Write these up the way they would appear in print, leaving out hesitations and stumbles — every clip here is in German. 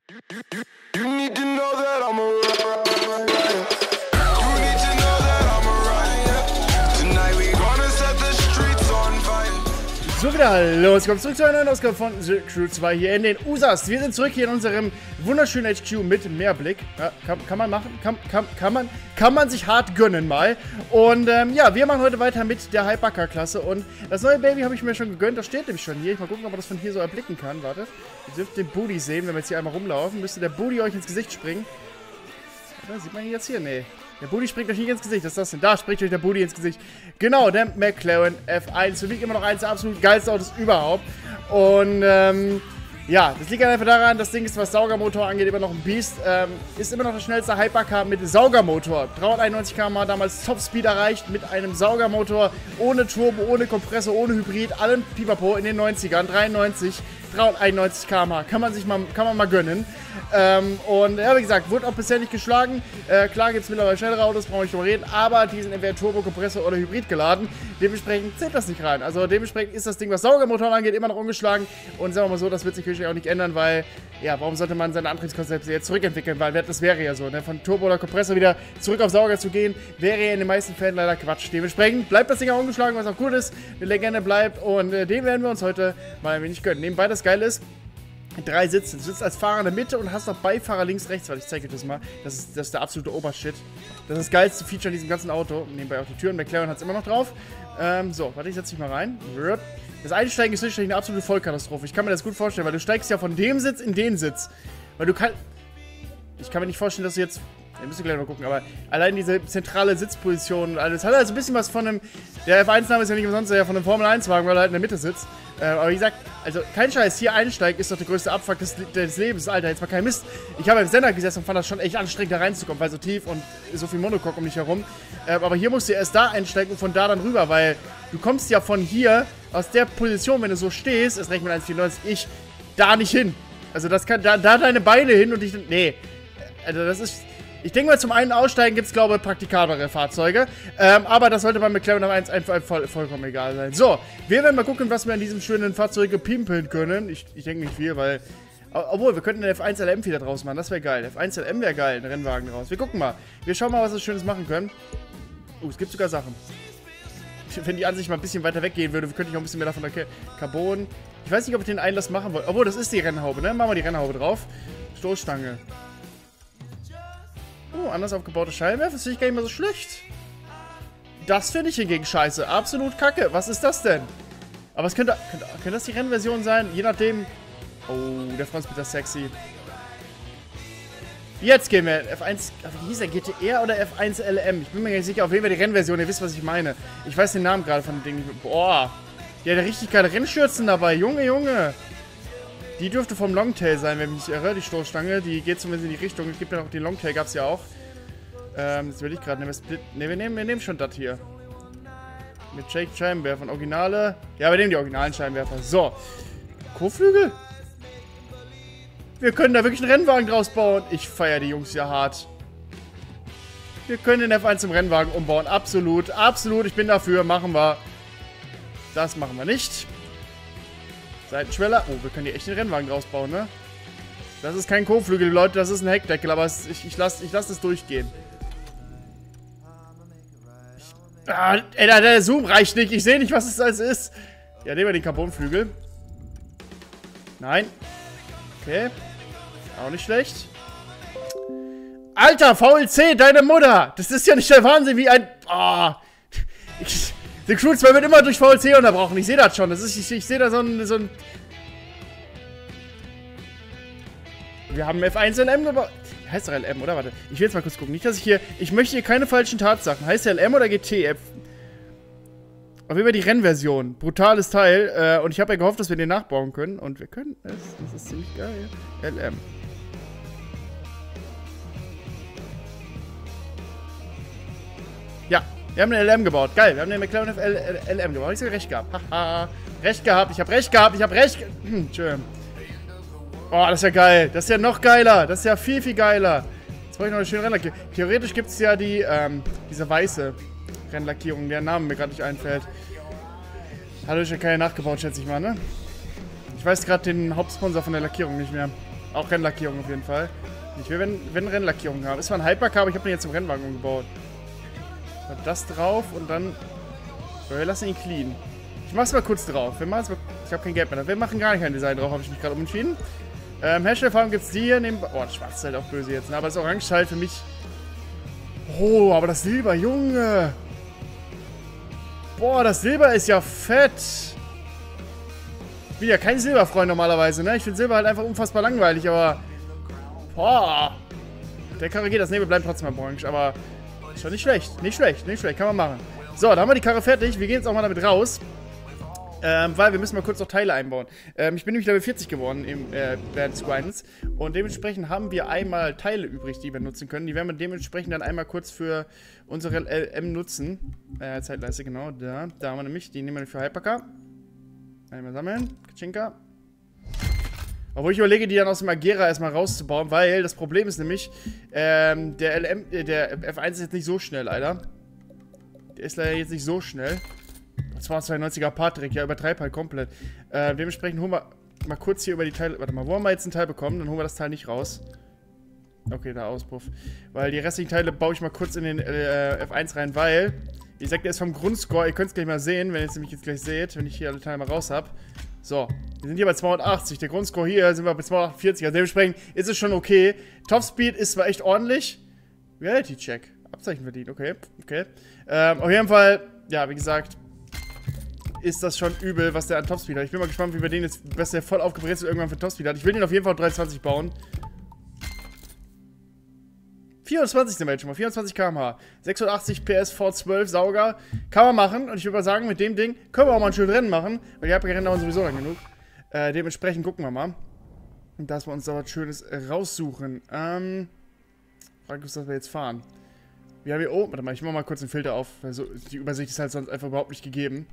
You need to know that I'm alright. You need to know that I'm alright. Tonight we gonna set the streets on fire. So, wieder hallo, es kommt zurück zu einer neuen Ausgabe von The Crew 2 hier in den USAs. Wir sind zurück hier in unserem wunderschönen HQ mit Meerblick. Ja, kann man machen, kann man sich hart gönnen mal. Und ja, wir machen heute weiter mit der Hypercar-Klasse. Und das neue Baby habe ich mir schon gegönnt, das steht nämlich schon hier. Ich mal gucken, ob man das von hier so erblicken kann. Warte, ihr dürft den Booty sehen, wenn wir jetzt hier einmal rumlaufen. Müsste der Booty euch ins Gesicht springen. Oder sieht man ihn jetzt hier? Nee. Der Booty springt euch nicht ins Gesicht. Was ist das denn? Da springt euch der Booty ins Gesicht. Genau, der McLaren F1. Für mich immer noch eines der absolut geilsten Autos überhaupt. Und, ja, das liegt einfach daran, das Ding ist, was Saugermotor angeht, immer noch ein Biest. Ist immer noch das schnellste Hypercar mit Saugermotor. 391 km/h damals Topspeed erreicht mit einem Saugermotor. Ohne Turbo, ohne Kompressor, ohne Hybrid. Allen Pipapo in den 90ern. 93, 391 km/h. Kann man mal gönnen. Und ja, wie gesagt, wurde auch bisher nicht geschlagen. Klar gibt es mittlerweile schnellere Autos, brauchen wir nicht drüber reden. Aber die sind entweder Turbo, Kompressor oder Hybrid geladen. Dementsprechend zählt das nicht rein. Also dementsprechend ist das Ding, was Saugermotoren angeht, immer noch ungeschlagen. Und sagen wir mal so, das wird sich natürlich auch nicht ändern, weil, ja, warum sollte man seine Antriebskonzepte jetzt zurückentwickeln? Weil das wäre ja so, ne? Von Turbo oder Kompressor wieder zurück auf Sauger zu gehen, wäre ja in den meisten Fällen leider Quatsch. Dementsprechend bleibt das Ding auch ungeschlagen, was auch gut ist. Eine Legende bleibt und den werden wir uns heute mal ein wenig gönnen. Nebenbei das Geile ist, 3 Sitze. Du sitzt als Fahrer in der Mitte und hast noch Beifahrer links, rechts. Warte, ich zeige euch das mal. Das ist der absolute Obershit. Das ist das geilste Feature in diesem ganzen Auto. Nebenbei auch die Türen. McLaren hat es immer noch drauf. So, warte, ich setze mich mal rein. Das Einsteigen ist sicherlich eine absolute Vollkatastrophe. Ich kann mir das gut vorstellen, weil du steigst ja von dem Sitz in den Sitz. Weil du kannst... Ich kann mir nicht vorstellen, dass du jetzt... Ihr müsst gleich mal gucken, aber allein diese zentrale Sitzposition und alles hat also ein bisschen was von einem... Der F1-Name ist ja nicht umsonst, ja von einem Formel-1-Wagen, weil er halt in der Mitte sitzt. Aber wie gesagt, also kein Scheiß, hier einsteigen ist doch der größte Abfuck des Lebens, Alter, jetzt mal kein Mist. Ich habe im Sender gesessen und fand das schon echt anstrengend, da reinzukommen, weil so tief und so viel Monocoque um dich herum. Aber hier musst du erst da einsteigen und von da dann rüber, weil du kommst ja von hier, aus der Position, wenn du so stehst, ist recht mit 1,94, ich da nicht hin. Also das kann, da deine Beine hin und ich, nee. Also das ist... Ich denke mal, zum einen Aussteigen gibt es, glaube ich, praktikablere Fahrzeuge. Aber das sollte beim McLaren F1 einfach vollkommen egal sein. So, wir werden mal gucken, was wir an diesem schönen Fahrzeug pimpeln können. Ich denke nicht viel, weil... Obwohl, wir könnten den F1 LM wieder draus machen. Das wäre geil. F1 LM wäre geil, ein Rennwagen draus. Wir gucken mal. Wir schauen mal, was wir Schönes machen können. Es gibt sogar Sachen. Wenn die Ansicht mal ein bisschen weiter weggehen würde, könnte ich auch ein bisschen mehr davon erkennen. Carbon. Ich weiß nicht, ob ich den Einlass machen wollte. Obwohl, das ist die Rennhaube, ne? Machen wir die Rennhaube drauf. Stoßstange. Oh, anders aufgebaute Scheinwerfer, das finde ich gar nicht mal so schlecht. Das finde ich hingegen scheiße. Absolut kacke. Was ist das denn? Aber es könnte das die Rennversion sein? Je nachdem. Oh, der Frontsplitter ist sexy. Jetzt gehen wir. F1. Wie hieß der? GTR oder F1 LM? Ich bin mir gar nicht sicher. Auf jeden Fall die Rennversion. Ihr wisst, was ich meine. Ich weiß den Namen gerade von dem Ding nicht. Boah. Die hat ja richtig geile Rennschürzen dabei. Junge, Junge. Die dürfte vom Longtail sein, wenn ich mich nicht irre, die Stoßstange. Die geht zumindest in die Richtung. Es gibt ja noch den Longtail, gab es ja auch. Jetzt will ich gerade nehmen. Ne, wir nehmen schon das hier. Mit Shake Scheibenwerfern. Originale. Ja, wir nehmen die originalen Scheibenwerfer. So. Kotflügel? Wir können da wirklich einen Rennwagen draus bauen. Ich feiere die Jungs ja hart. Wir können den F1 zum Rennwagen umbauen. Absolut, absolut. Ich bin dafür. Machen wir. Das machen wir nicht. Seitenschweller. Oh, wir können hier echt den Rennwagen draus bauen, ne? Das ist kein Kotflügel, Leute, das ist ein Heckdeckel, aber ich lass das durchgehen. Ey, der Zoom reicht nicht. Ich sehe nicht, was es alles ist. Ja, nehmen wir den Carbonflügel. Nein. Okay. Auch nicht schlecht. Alter, VLC, deine Mutter! Das ist ja nicht der Wahnsinn, wie ein... Oh. The Crew 2 wird immer durch VLC unterbrochen. Ich sehe das schon. Ich sehe da so ein... Wir haben F1 LM gebaut. Heißt doch LM, oder? Warte. Ich will jetzt mal kurz gucken. Nicht, dass ich hier... Ich möchte hier keine falschen Tatsachen. Heißt der LM oder GT? Auf jeden Fall die Rennversion. Brutales Teil. Und ich habe ja gehofft, dass wir den nachbauen können. Und wir können es. Das ist ziemlich geil. LM. Ja. Wir haben den LM gebaut. Geil, wir haben den McLaren LM gebaut. Ich habe recht gehabt. Haha. Recht gehabt. Ich habe recht gehabt. Ich habe recht. Schön. Oh, das ist ja geil. Das ist ja noch geiler. Das ist ja viel, viel geiler. Jetzt brauche ich noch eine schöne Rennlackierung. Theoretisch gibt es ja diese weiße Rennlackierung, deren Name mir gerade nicht einfällt. Hat euch ja keine nachgebaut, schätze ich mal, ne? Ich weiß gerade den Hauptsponsor von der Lackierung nicht mehr. Auch Rennlackierung auf jeden Fall. Ich will, wenn Rennlackierung haben. Ist zwar ein Hypercar, aber ich habe den jetzt zum Rennwagen umgebaut. Das drauf und dann... So, wir lassen ihn clean. Ich mach's mal kurz drauf. Wir machen's mal, ich habe kein Geld mehr. Wir machen gar kein Design drauf, habe ich mich gerade umentschieden. Herstellerfarben gibt's die hier. Oh, das Schwarz ist halt auch böse jetzt. Ne? Aber das Orange halt für mich... Oh, aber das Silber, Junge! Boah, das Silber ist ja fett! Ich bin ja kein Silberfreund normalerweise, ne? Ich finde Silber halt einfach unfassbar langweilig, aber... Boah! Der Karre geht, das Nebel bleibt trotzdem mal orange, aber... Ist schon nicht schlecht. Nicht schlecht, nicht schlecht. Kann man machen. So, da haben wir die Karre fertig. Wir gehen jetzt auch mal damit raus. Weil wir müssen mal kurz noch Teile einbauen. Ich bin nämlich Level 40 geworden während des Grindens. Und dementsprechend haben wir einmal Teile übrig, die wir nutzen können. Die werden wir dementsprechend dann einmal kurz für unsere LM nutzen. Zeitleiste, genau. Da haben wir nämlich. Die nehmen wir für Hypercar. Einmal sammeln. Kachinka. Obwohl ich überlege, die dann aus dem Agera erstmal rauszubauen, weil das Problem ist nämlich, der F1 ist jetzt nicht so schnell, leider. Der ist leider jetzt nicht so schnell. 292er Patrick, ja, übertreib halt komplett. Dementsprechend holen wir mal kurz hier über die Teile. Warte mal, wo haben wir jetzt ein Teil bekommen? Dann holen wir das Teil nicht raus. Okay, da Auspuff. Weil die restlichen Teile baue ich mal kurz in den F1 rein, weil, wie gesagt, der ist vom Grundscore, ihr könnt es gleich mal sehen, wenn ihr es nämlich jetzt gleich seht, wenn ich hier alle Teile mal raus habe. So, wir sind hier bei 280. Der Grundscore hier sind wir bei 248. Also dementsprechend ist es schon okay. Topspeed ist zwar echt ordentlich. Reality Check. Abzeichen verdient, okay. Okay. Auf jeden Fall, ja, wie gesagt, ist das schon übel, was der an Topspeed hat. Ich bin mal gespannt, wie wir den jetzt, was der voll aufgebrezelt irgendwann für Topspeed hat. Ich will den auf jeden Fall auf 320 bauen. 24 sind wir jetzt schon mal, 24 km/h. 680 PS V12 Sauger. Kann man machen. Und ich würde mal sagen, mit dem Ding können wir auch mal ein schönes Rennen machen. Weil die Hypercar-Rennen dauern sowieso lang genug. Dementsprechend gucken wir mal. Und dass wir uns da was Schönes raussuchen. Frag uns, dass wir jetzt fahren. Wir haben hier oben, warte mal, ich mache mal kurz den Filter auf. Weil so, die Übersicht ist halt sonst einfach überhaupt nicht gegeben.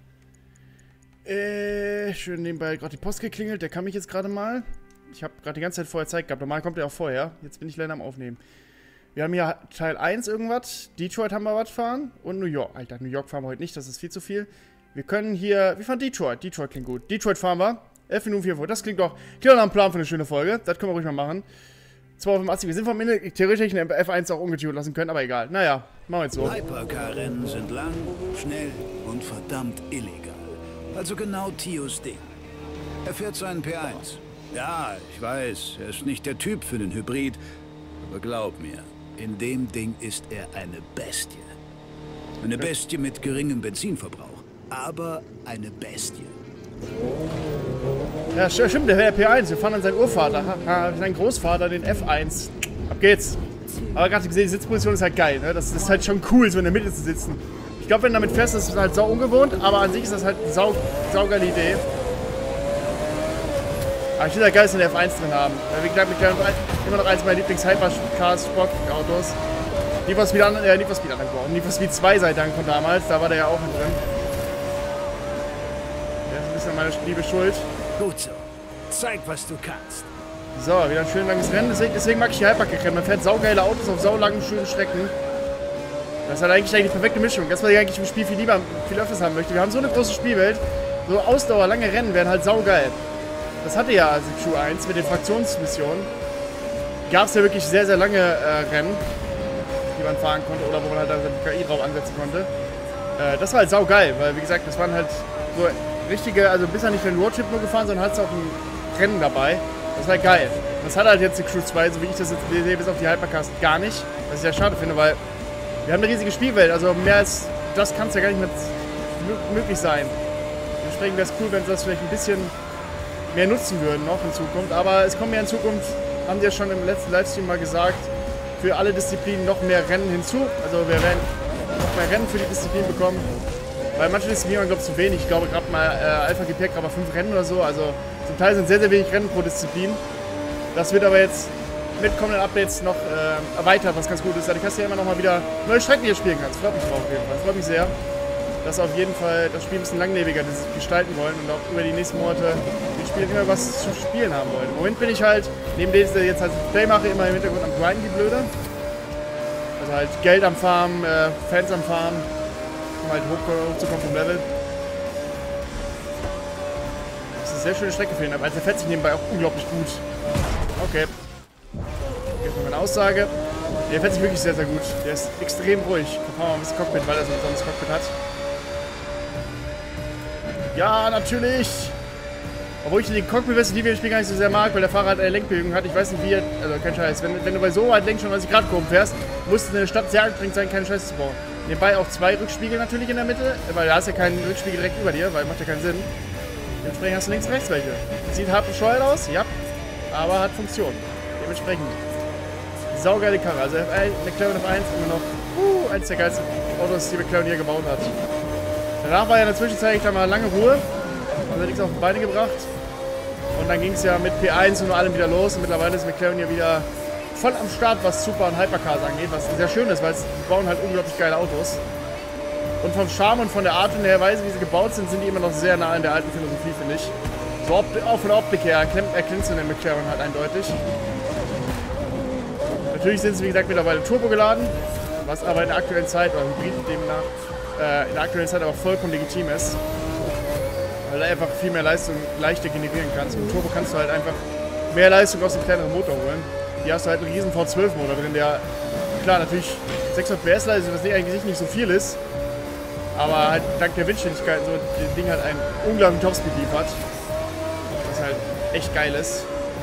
Schön nebenbei gerade die Post geklingelt. Der kann mich jetzt gerade mal. Ich habe gerade die ganze Zeit vorher Zeit gehabt. Normal kommt der auch vorher. Jetzt bin ich leider am Aufnehmen. Wir haben hier Teil 1 irgendwas. Detroit haben wir was fahren. Und New York. Alter, New York fahren wir heute nicht. Das ist viel zu viel. Wir können hier... Wir fahren Detroit. Detroit klingt gut. Detroit fahren wir. 11 Minuten 4 vor. Das klingt doch nach einem Plan für eine schöne Folge. Das können wir ruhig mal machen. 285. Wir sind vom Ende theoretisch in F1 auch ungetunt lassen können. Aber egal. Naja, machen wir jetzt so. Hypercar-Rennen sind lang, schnell und verdammt illegal. Also genau Tios Ding. Er fährt seinen P1. Ja, ich weiß, er ist nicht der Typ für den Hybrid. Aber glaub mir, in dem Ding ist er eine Bestie. Eine Bestie mit geringem Benzinverbrauch. Aber eine Bestie. Ja, stimmt, der wäre der P1. Wir fahren an seinen Urvater. Seinen Großvater, den F1. Ab geht's. Aber gerade gesehen, die Sitzposition ist halt geil. Ne? Das ist halt schon cool, so in der Mitte zu sitzen. Ich glaube, wenn du damit fährst, ist es halt sau ungewohnt, aber an sich ist das halt eine saugeile Idee. Aber ich finde halt geil, dass wir eine F1 drin haben. Weil wie gesagt, immer noch eins meiner Lieblings-Hypercars, Sportautos. Need for Speed 2 sei Dank von damals, da war der ja auch mit drin. Das ist ein bisschen meine liebe Schuld. Gut so. Zeig, was du kannst. So, wieder ein schön langes Rennen, deswegen mag ich die Hypercar-Rennen. Man fährt saugeile Autos auf saulangen, schönen Strecken. Das ist halt eigentlich die perfekte Mischung. Das, was ich eigentlich im Spiel viel öfters haben möchte. Wir haben so eine große Spielwelt, so Ausdauer, lange Rennen werden halt saugeil. Das hatte ja also Crew 1 mit den Fraktionsmissionen. Gab es ja wirklich sehr, sehr lange Rennen, die man fahren konnte oder wo man halt den KI drauf ansetzen konnte. Das war halt saugeil, weil wie gesagt, das waren halt so richtige, also bisher nicht für den Roadtrip nur gefahren, sondern hat es auch ein Rennen dabei. Das war halt geil. Das hat halt jetzt die Crew 2, so wie ich das jetzt sehe, bis auf die Hypercars gar nicht. Was ich ja schade finde, weil wir haben eine riesige Spielwelt, also mehr als das kann es ja gar nicht mehr möglich sein. Dementsprechend wäre es cool, wenn sie das vielleicht ein bisschen mehr nutzen würden noch in Zukunft. Aber es kommen ja in Zukunft, haben die ja schon im letzten Livestream mal gesagt, für alle Disziplinen noch mehr Rennen hinzu. Also wir werden noch mehr Rennen für die Disziplin bekommen. Weil manche Disziplinen glaube ich zu wenig. Ich glaube gerade mal Alpha GP hat gerade 5 Rennen oder so. Also zum Teil sind sehr, sehr wenig Rennen pro Disziplin. Das wird aber jetzt mit kommenden Updates noch erweitert, was ganz gut ist. Dadurch hast du ja immer noch mal wieder neue Strecken, die du spielen kannst. Freut mich drauf auf jeden Fall. Freut mich sehr, dass auf jeden Fall das Spiel ein bisschen langlebiger gestalten wollen und auch über die nächsten Monate die Spiele immer was zu spielen haben wollen. Im Moment bin ich halt, neben dem, dass ich jetzt halt Play mache, immer im Hintergrund am Grinden, die Blöde. Also halt Geld am Farmen, Fans am Farmen, um halt hochzukommen vom Level. Das ist eine sehr schöne Strecke für ihn, aber der fährt sich nebenbei auch unglaublich gut. Okay. Jetzt noch meine Aussage. Der fährt sich wirklich sehr, sehr gut. Der ist extrem ruhig. Gucken wir mal ein bisschen Cockpit, weil er so ein besonderes Cockpit hat. Ja, natürlich. Obwohl ich die Cockpit-Weste, die wir im Spiel gar nicht so sehr mag, weil der Fahrer halt eine Lenkbewegung hat. Ich weiß nicht wie er, also kein Scheiß. Wenn du bei so weit Lenk schon 90 Grad Kurven fährst, muss es in der Stadt sehr anstrengend sein, keine Scheiße zu bauen. Nebenbei auch 2 Rückspiegel natürlich in der Mitte, weil da hast ja keinen Rückspiegel direkt über dir, weil macht ja keinen Sinn. Dementsprechend hast du links und rechts welche. Sieht hart bescheuert aus, ja, aber hat Funktion. Dementsprechend saugeile Karre. Also McLaren F1 immer noch eins der geilsten Autos, die McLaren hier gebaut hat. Danach war ja in der Zwischenzeit da mal lange Ruhe. Also nichts auf die Beine gebracht. Und dann ging es ja mit P1 und allem wieder los. Und mittlerweile ist McLaren ja wieder voll am Start, was Super- und Hypercars angeht. Was sehr schön ist, weil die bauen halt unglaublich geile Autos. Und vom Charme und von der Art und der Weise, wie sie gebaut sind, sind die immer noch sehr nah an der alten Philosophie, finde ich. So auch von der Optik her erkennst du den McLaren halt eindeutig. Natürlich sind sie, wie gesagt, mittlerweile Turbo geladen, was aber in der aktuellen Zeit, oder Hybrid demnach, in der aktuellen Zeit aber vollkommen legitim ist. Weil du einfach viel mehr Leistung leichter generieren kannst. Mit Turbo kannst du halt einfach mehr Leistung aus dem kleineren Motor holen. Hier hast du halt einen riesen V12-Motor drin, der, klar, natürlich 600 PS Leistung, was eigentlich nicht so viel ist, aber halt dank der Windständigkeit so das Ding halt einen unglaublichen Topspeed liefert. Was halt echt geil ist.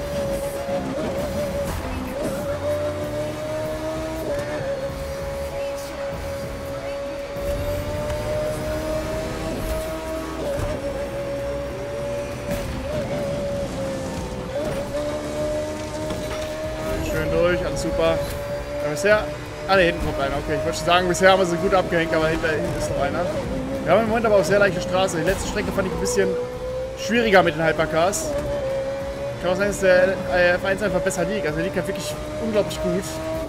Alles super. Ja, bisher. Ah, ne, hinten kommt einer. Okay, ich wollte schon sagen, bisher haben wir sie gut abgehängt, aber hinten ist noch einer. Wir haben im Moment aber auch sehr leichte Straße. Die letzte Strecke fand ich ein bisschen schwieriger mit den Hypercars. Kann auch sein, dass der F1 einfach besser liegt. Also der liegt halt wirklich unglaublich gut.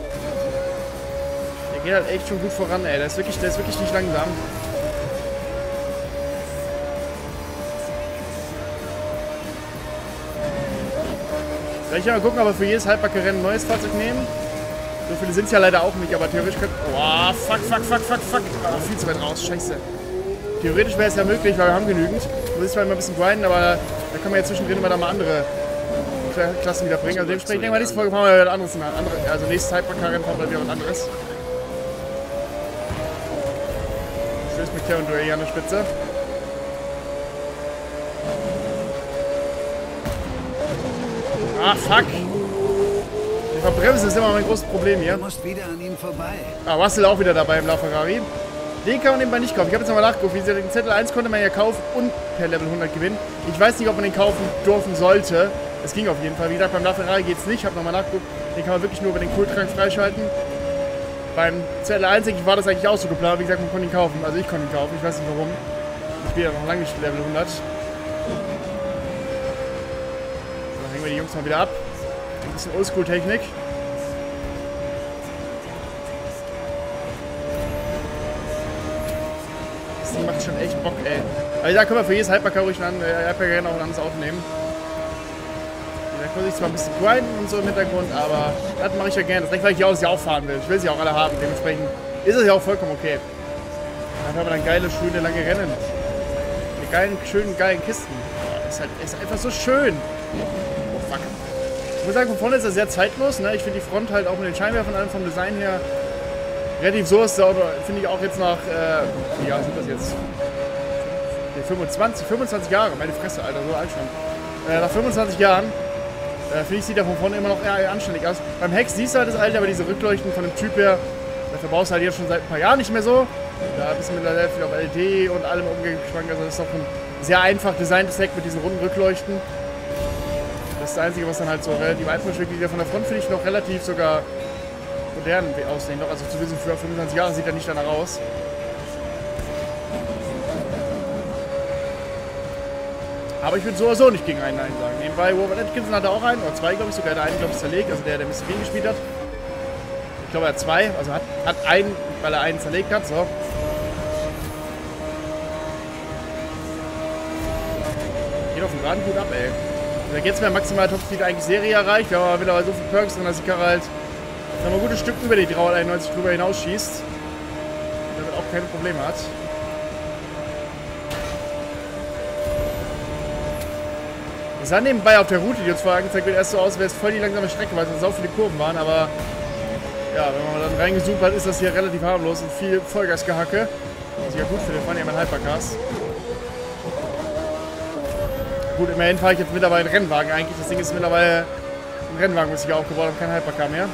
Der geht halt echt schon gut voran, ey. Der ist wirklich nicht langsam. Vielleicht mal gucken, aber für jedes Hypercar-Rennen ein neues Fahrzeug nehmen. So viele sind es ja leider auch nicht, aber theoretisch könnte... Boah, fuck. Oh, viel zu weit raus, scheiße. Theoretisch wäre es ja möglich, weil wir haben genügend. Muss ich zwar immer ein bisschen grinden, aber da können wir ja zwischendrin immer da mal andere Klassen wieder bringen. Also dementsprechend, denke ich mal, nächste Folge fahren wir wieder anderes. Also nächstes Hypercar-Rennen fahren wir wieder was anderes. Schönes McLaren-Duell hier an der Spitze. Ah, fuck. Die Verbremsen ist immer mein großes Problem hier. Du musst wieder an ihm vorbei. Ah, Russell auch wieder dabei im LaFerrari. Den kann man nebenbei nicht kaufen. Ich habe jetzt nochmal nachgeguckt. Wie gesagt, den Zettel 1 konnte man ja kaufen und per Level 100 gewinnen. Ich weiß nicht, ob man den kaufen dürfen sollte. Es ging auf jeden Fall. Wie gesagt, beim LaFerrari geht es nicht. Ich habe nochmal nachgeguckt. Den kann man wirklich nur über den Kultrank freischalten. Beim Zettel 1 war das eigentlich auch so geplant. Wie gesagt, man konnte ihn kaufen. Also ich konnte ihn kaufen. Ich weiß nicht warum. Ich bin ja noch lange nicht Level 100. Die Jungs mal wieder ab. Ein bisschen Oldschool-Technik. Das Ding macht schon echt Bock, ey. Aber da können wir für jedes Hypercar ruhig auch ein anderes Auto nehmen. Da muss ich zwar ein bisschen grinden und so im Hintergrund, aber das mache ich ja gerne. Das ist weil ich die Autos ja auch fahren will. Ich will sie auch alle haben. Dementsprechend ist es ja auch vollkommen okay. Dann haben wir dann geile, schöne, lange Rennen. Mit geilen, schönen, geilen Kisten. Das ist einfach so schön. Ich muss sagen, von vorne ist er sehr zeitlos. Ne? Ich finde die Front halt auch mit den Scheinwerfern und allem vom Design her relativ so ist der Auto, finde ich auch jetzt nach, wie Jahre sind das jetzt? 25 Jahre, meine Fresse, Alter, so alt schon. Nach 25 Jahren, finde ich, sieht er von vorne immer noch eher anständig aus. Beim Hex siehst du halt das Alte, aber diese Rückleuchten von dem Typ her, dafür brauchst du halt jetzt schon seit ein paar Jahren nicht mehr so. Da bist du mittlerweile viel auf LED und allem umgeschwankt, also das ist doch ein sehr einfach designtes Heck mit diesen runden Rückleuchten. Das ist das Einzige, was dann halt so relativ einfach ist. Der von der Front finde ich noch relativ sogar modern aussehen. Also zu wissen, für 25 Jahre sieht er nicht danach aus. Aber ich würde so oder so nicht gegen einen Nein sagen. Nebenbei, Robert Atkinson hatte auch einen, oder zwei, glaube ich, sogar der eine, glaube ich, zerlegt, also der Mr. Bean gespielt hat. Ich glaube, er hat zwei, also hat einen, weil er einen zerlegt hat. So. Geht auf den Geraden gut ab, ey. Da geht es mir maximal Topspeed eigentlich Serie erreicht. Wir haben aber mittlerweile so viele Perks drin, dass die Karre halt noch ein gutes Stück über die 391 drüber hinausschießt. Und damit auch keine Probleme hat. Das sah nebenbei auf der Route, die uns vorher angezeigt wird, erst so aus, wäre es voll die langsame Strecke, weil es so viele Kurven waren, aber ja, wenn man dann reingezoomt hat, ist das hier relativ harmlos und viel Vollgasgehacke. Was ich ja gut finde, fahren ja mein Hypercars. Gut, immerhin fahre ich jetzt mittlerweile einen Rennwagen eigentlich. Das Ding ist mittlerweile ein Rennwagen, was ich aufgebaut habe, kein Hypercar mehr.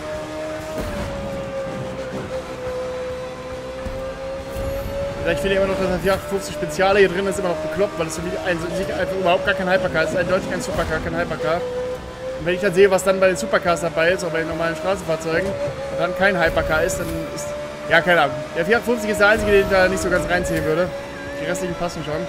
Ich finde immer noch, dass das 450 Speziale hier drin ist, immer noch bekloppt, weil es für mich einfach überhaupt gar kein Hypercar ist. Es ist eindeutig kein Supercar, kein Hypercar. Und wenn ich dann sehe, was dann bei den Supercars dabei ist, oder bei den normalen Straßenfahrzeugen, und dann kein Hypercar ist, dann ist... Ja, keine Ahnung. Der 450 ist der einzige, den ich da nicht so ganz reinziehen würde. Die restlichen passen schon.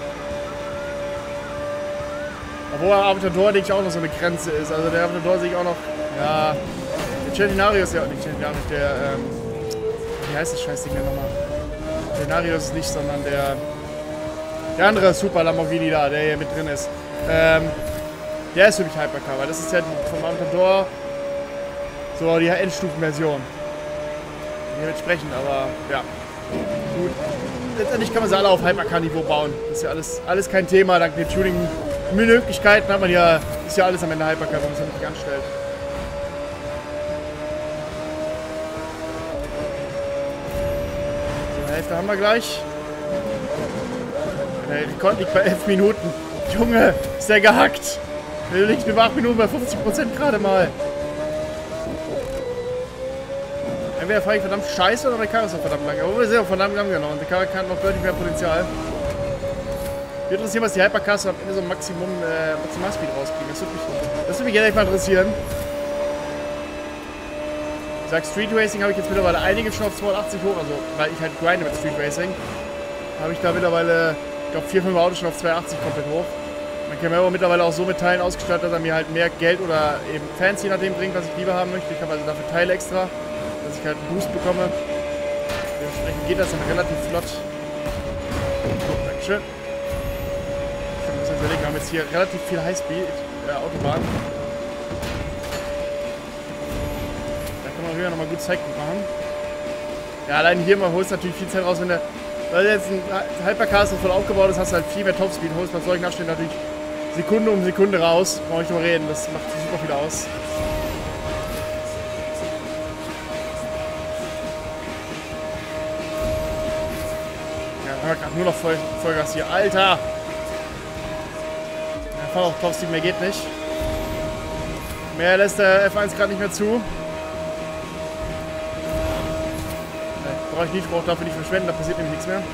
Obwohl Aventador, denke ich, auch noch so eine Grenze ist. Also der Aventador sehe ich auch noch... Ja... Der Centenario ist ja... Nicht Centenario, der... Wie heißt das Scheißding denn nochmal? Centenario ist es nicht, sondern der andere Super Lamborghini da, der hier mit drin ist. Der ist für mich Hypercar, weil das ist ja vom Aventador so die Endstufenversion. Dementsprechend, aber ja. Gut. Letztendlich kann man sie alle auf Hypercar-Niveau bauen. Das ist ja alles kein Thema. Dank den Tuning-Möglichkeiten hat man ja, ist ja alles am Ende Hypercar, wenn man es richtig anstellt. Die Hälfte haben wir gleich. Der Rekord liegt bei 11 Minuten. Junge, ist der gehackt. Der liegt über 8 Minuten bei 50% gerade mal. Entweder fahre ich verdammt scheiße oder der Karre ist noch verdammt lang. Aber wir sehen auch verdammt lang genau. Und der Karre hat noch deutlich mehr Potenzial. Mich interessiert, was die Hypercars am Ende so Maximalspeed rauskriegen. Das würde mich ehrlich mal interessieren. Ich sag, Street Racing habe ich jetzt mittlerweile einige schon auf 280 hoch. Also, weil ich halt grinde mit Street Racing. Habe ich da mittlerweile, ich glaube, 4, 5 Autos schon auf 280 komplett hoch. Man kann mir aber mittlerweile auch so mit Teilen ausgestattet, dass er mir halt mehr Geld oder eben Fans je nachdem bringt, was ich lieber haben möchte. Ich habe also dafür Teile extra, dass ich halt einen Boost bekomme. Dementsprechend geht das dann relativ flott. So, Dankeschön. Ich muss jetzt überlegen, wir haben jetzt hier relativ viel Highspeed Autobahn. Da kann man wieder nochmal gut Zeit machen. Ja, allein hier mal holst du natürlich viel Zeit raus, wenn der. Weil jetzt ein Hypercar ist, das voll aufgebaut ist, hast du halt viel mehr Topspeed. Holst bei solchen Abständen natürlich Sekunde um Sekunde raus. Brauche ich nicht mal reden, das macht super viel aus. Ja, haben wir gerade nur noch Vollgas hier. Alter! Ja, fahr auch Topspeed, mehr geht nicht. Mehr lässt der F1 gerade nicht mehr zu. Brauche ich nicht, brauche dafür nicht verschwenden, da passiert nämlich nichts mehr.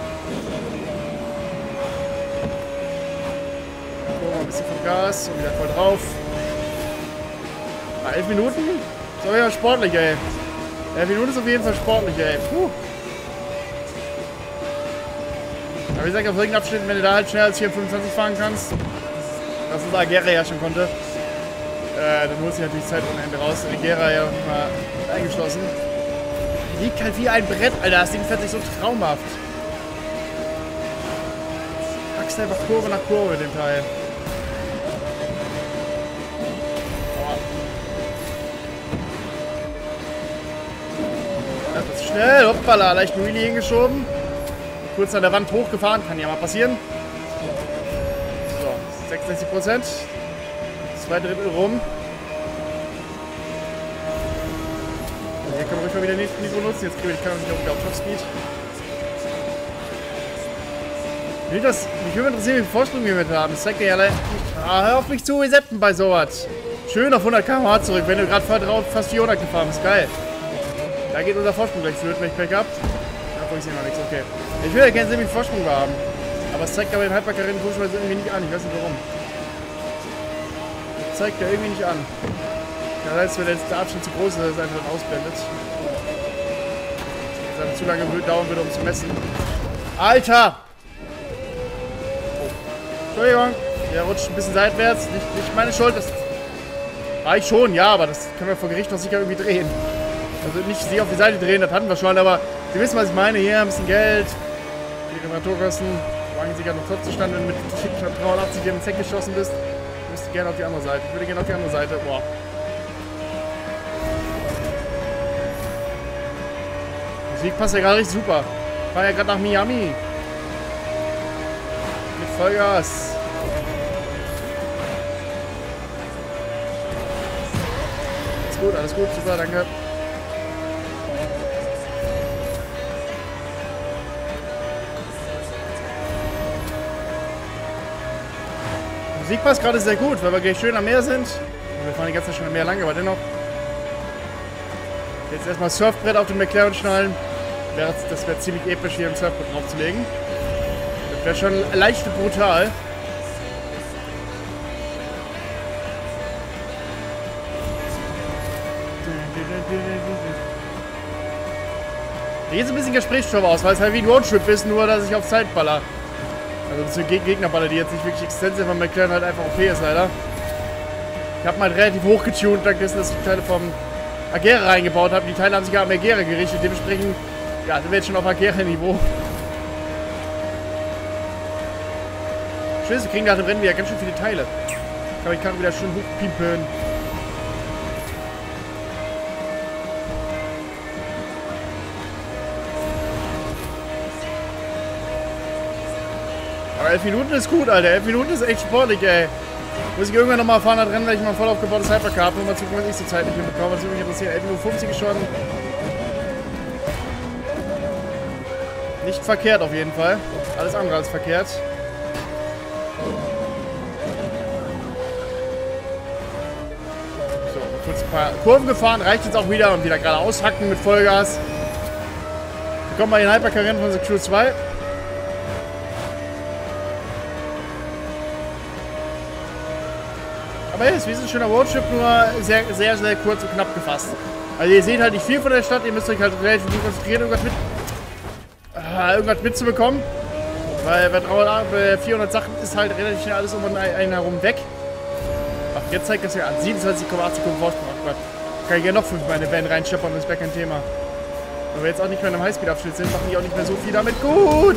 Mal ein bisschen vom Gas und wieder voll drauf. Bei 11 Minuten? Ist aber ja sportlich, ey. 11 Minuten ist auf jeden Fall sportlich, ey. Puh. Aber wie gesagt, auf solchen Abschnitten, wenn du da halt schneller als 4,25 fahren kannst, was unser Agera ja schon konnte, dann holst du natürlich Zeit ohne Ende raus. Agera ja noch nicht mal eingeschlossen. Liegt halt wie ein Brett, Alter. Das Ding fährt sich so traumhaft. Packst einfach Kurve nach Kurve mit dem Teil. Das ist schnell. Hoppala, leicht einen Wheelie hingeschoben. Kurz an der Wand hochgefahren. Kann ja mal passieren. So, 66%. 2 Drittel rum. Hier kann man ruhig mal wieder nicht benutzen. Jetzt kriege ich kann nicht auf Topspeed. Mich würde interessieren, wie viel Vorsprung wir mit haben. Das zeigt mir ja leider nicht. Ah, hör auf mich zu resetten bei sowas. Schön auf 100 km/h zurück, wenn du gerade fast 400 gefahren bist. Geil. Da geht unser Vorsprung gleich flöten, wenn ich Pech hab. Ja, ich sehe noch nichts, okay. Ich will ja keinen Sinn, wie viel Vorsprung wir haben. Aber es zeigt aber den Hypercar-Rennen komischerweise irgendwie nicht an. Ich weiß nicht warum. Das zeigt ja irgendwie nicht an. Das heißt, wenn jetzt der Abstand zu groß ist, dass es einfach dann ausblendet. Dass es zu lange dauern würde, um zu messen. Alter! Oh. Entschuldigung, der rutscht ein bisschen seitwärts. Nicht meine Schuld. Das war ich schon, ja, aber das können wir vor Gericht noch sicher irgendwie drehen. Also nicht sie auf die Seite drehen, das hatten wir schon, aber Sie wissen, was ich meine. Hier ein bisschen Geld. Die Reparaturkosten. Wagen sicher noch trotzdem stand, wenn du mit 380 in den Zeck geschossen bist. Ich müsste gerne auf die andere Seite. Ich würde gerne auf die andere Seite. Boah. Musik passt ja gerade richtig super. Ich fahre ja gerade nach Miami. Mit Vollgas. alles gut, super, danke. Die Musik passt gerade sehr gut, weil wir gleich schön am Meer sind. Wir fahren die ganze Zeit schon am Meer lang, aber dennoch. Jetzt erstmal Surfbrett auf den McLaren schnallen. Das wäre ziemlich episch, hier im Surfbrett draufzulegen. Das wäre schon leicht brutal. Hier geht es ein bisschen Gesprächsstoff aus, weil es halt wie ein Roadtrip ist, nur dass ich auf Zeit baller. Also zu Gegnerballer, die jetzt nicht wirklich extensiv von McLaren halt einfach okay ist, leider. Ich habe mal relativ hoch getuned, dank dessen, dass ich Teile vom Agera reingebaut habe. Die Teile haben sich ja am Agera gerichtet, dementsprechend, ja, sind wir jetzt schon auf Agera-Niveau. Schön, wir kriegen nach dem Rennen wieder ganz schön viele Teile. Ich glaube, ich kann wieder schön hochpiepen. Aber 11 Minuten ist gut, Alter. 11 Minuten ist echt sportlich, ey. Muss ich irgendwann nochmal fahren, das Rennen, weil ich mal ein voll aufgebautes Hypercar habe. Nur mal gucken, was ich zur Zeit nicht hinbekomme. Was würde mich interessieren. 11 Minuten 50 ist schon nicht verkehrt auf jeden Fall. Alles andere als verkehrt. So, kurz ein paar Kurven gefahren. Reicht jetzt auch wieder. Und wieder geradeaus hacken mit Vollgas. Wir kommen bei den Hypercar-Rennen von The Crew 2. Aber es ist wie so ein schöner Roadtrip, nur sehr, sehr, sehr kurz und knapp gefasst. Also ihr seht halt nicht viel von der Stadt, ihr müsst euch halt relativ gut konzentrieren, irgendwas mitzubekommen. Weil bei 400 Sachen ist halt relativ schnell alles um einen herum weg. Ach, jetzt zeigt das ja an. 27,8 Sekunden Vorsprung. Ach Gott. Kann ich ja noch 5 meine Band reinscheppern, das wäre kein Thema. Wenn wir jetzt auch nicht mehr in einem Highspeed-Abschnitt sind, machen die auch nicht mehr so viel damit gut.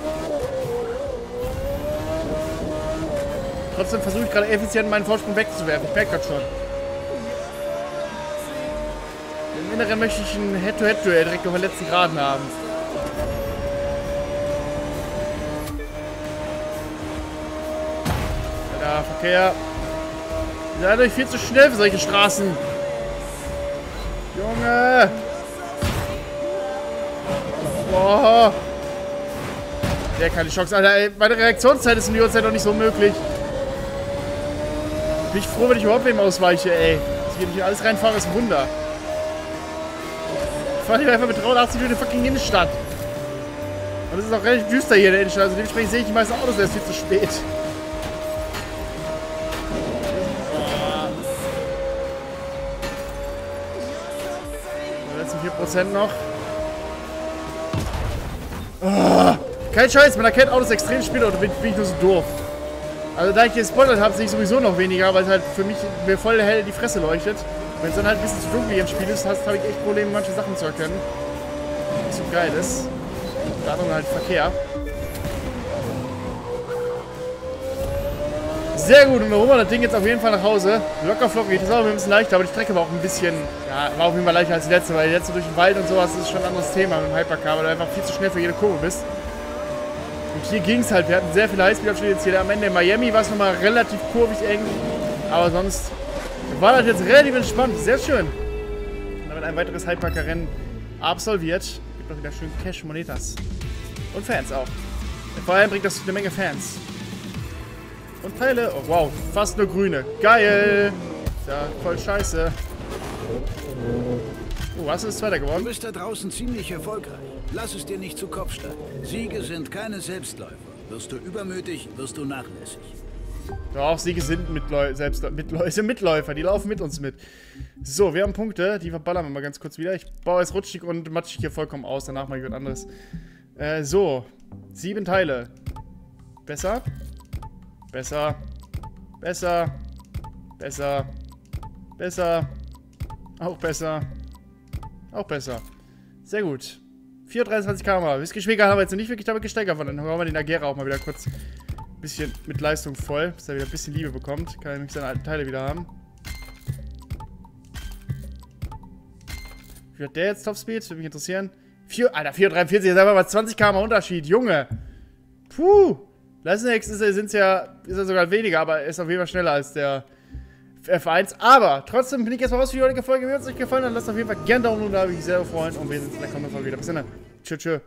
Trotzdem versuche ich gerade effizient meinen Vorsprung wegzuwerfen. Ich merke das schon. Im Inneren möchte ich ein Head-to-Head-Duell direkt auf der letzten Geraden haben. Ja, Verkehr. Dadurch viel zu schnell für solche Straßen. Junge! Boah! Der keine Chance. Alter, ey, meine Reaktionszeit ist in der Uhrzeit noch nicht so möglich. Bin ich froh, wenn ich überhaupt wem ausweiche, ey. Dass ich hier alles reinfahre, ist ein Wunder. Ich fahre hier einfach mit 380 durch die fucking Innenstadt. Und es ist auch relativ düster hier in der Innenstadt. Also dementsprechend sehe ich die meisten Autos erst viel zu spät. Die letzten 4% noch. Oh, kein Scheiß, man erkennt Autos extrem spät oder bin ich nur so doof. Also da ich gespoilert habe, sehe ich sowieso noch weniger, weil es halt für mich mir voll hell die Fresse leuchtet. Wenn es dann halt ein bisschen zu dunkel hier im Spiel ist, habe ich echt Probleme, manche Sachen zu erkennen. Was so geil ist. Da dann halt Verkehr. Sehr gut, und dann holen wir das Ding jetzt auf jeden Fall nach Hause. Locker flockig, das ist auch ein bisschen leichter, aber die Strecke war auch ein bisschen, ja, war auf jeden Fall leichter als die letzte, weil die letzte durch den Wald und sowas ist schon ein anderes Thema mit dem Hypercar, weil du einfach viel zu schnell für jede Kurve bist. Und hier ging es halt, wir hatten sehr viele Highspeed-Abschnitte jetzt hier am Ende. In Miami war es nochmal relativ kurvig eng, aber sonst war das jetzt relativ entspannt, sehr schön. Und damit ein weiteres Hypercar-Rennen absolviert. Gibt auch wieder schön Cash, Monetas. Und Fans auch. Und vor allem bringt das eine Menge Fans. Und Teile, oh wow, fast nur grüne. Geil! Ja, voll scheiße. Oh, was ist Zweiter geworden? Du bist da draußen ziemlich erfolgreich. Lass es dir nicht zu Kopf steigen. Siege sind keine Selbstläufer. Wirst du übermütig, wirst du nachlässig. Doch, Siege sind Mitläufer, die laufen mit uns mit. So, wir haben Punkte, die verballern wir mal ganz kurz wieder. Ich baue jetzt rutschig und matschig hier vollkommen aus, danach mache ich was anderes. So, 7 Teile. Besser? Besser. Besser. Besser. Besser. Auch besser. Auch besser. Sehr gut. 423 km/h. Whisky-Schwäger haben wir jetzt nicht wirklich damit gesteigert, aber dann haben wir den Agera auch mal wieder kurz ein bisschen mit Leistung voll, bis er wieder ein bisschen Liebe bekommt. Kann er nämlich seine alten Teile wieder haben. Wie hat der jetzt Topspeed? Würde mich interessieren. Alter, 443, ist einfach mal 20 km/h Unterschied. Junge! Puh! Leistungsex ist er sogar weniger, aber er ist auf jeden Fall schneller als der F1. Aber trotzdem bin ich erstmal raus für die heutige Folge. Wenn es euch gefallen hat, lasst auf jeden Fall gerne einen Daumen hoch da, würde ich mich sehr freuen. Und wir sehen uns in der kommenden Folge wieder. Bis dann. Tschüss.